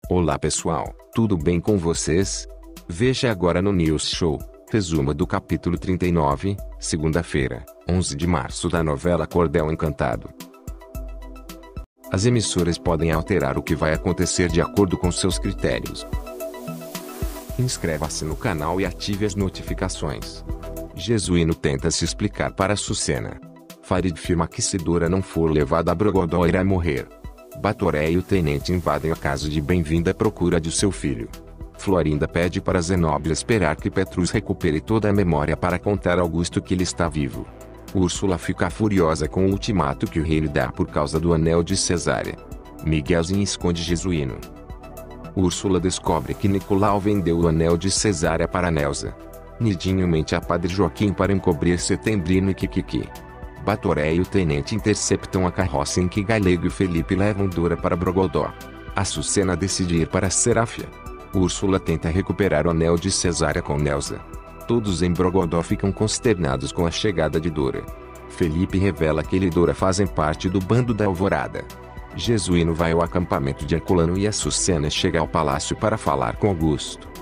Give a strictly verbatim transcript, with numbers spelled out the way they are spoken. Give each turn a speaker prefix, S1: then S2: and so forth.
S1: Olá pessoal, tudo bem com vocês? Veja agora no News Show, resumo do capítulo trinta e nove, segunda-feira, onze de março da novela Cordel Encantado. As emissoras podem alterar o que vai acontecer de acordo com seus critérios. Inscreva-se no canal e ative as notificações. Jesuíno tenta se explicar para Sucena. Farid afirma que se Dora não for levada a Brogodó irá morrer. Batoré e o tenente invadem a casa de Bem-vinda à procura de seu filho. Florinda pede para Zenobia esperar que Petrus recupere toda a memória para contar a Augusto que ele está vivo. Úrsula fica furiosa com o ultimato que o rei lhe dá por causa do anel de Cesárea. Miguelzinho esconde Jesuíno. Úrsula descobre que Nicolau vendeu o anel de Cesárea para Nelsa. Nidinho mente a Padre Joaquim para encobrir Setembrino e Kikiki. Batoré e o tenente interceptam a carroça em que Galego e Felipe levam Dora para Brogodó. Açucena decide ir para Seráfia. Úrsula tenta recuperar o anel de Cesárea com Nelsa. Todos em Brogodó ficam consternados com a chegada de Dora. Felipe revela que ele e Dora fazem parte do bando da Alvorada. Jesuíno vai ao acampamento de Herculano e Açucena chega ao palácio para falar com Augusto.